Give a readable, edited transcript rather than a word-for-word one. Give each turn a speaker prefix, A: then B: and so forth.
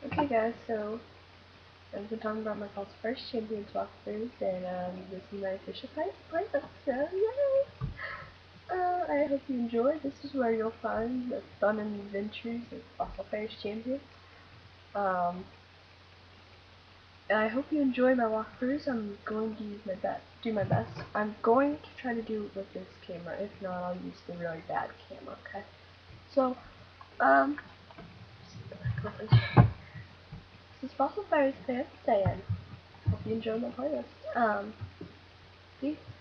A: Okay guys, so I've been talking about my first champions walkthroughs, and this is my official pilot, so yay! I hope you enjoy. This is where you'll find the fun and adventures of Fossil Fighters champions. Um, I hope you enjoy my walkthroughs. I'm going to use my best, do my best. I'm going to try to do it with this camera. If not, I'll use the really bad camera, okay? So, this is Fossil Fighters fan. Hope you enjoy my playlist. Peace.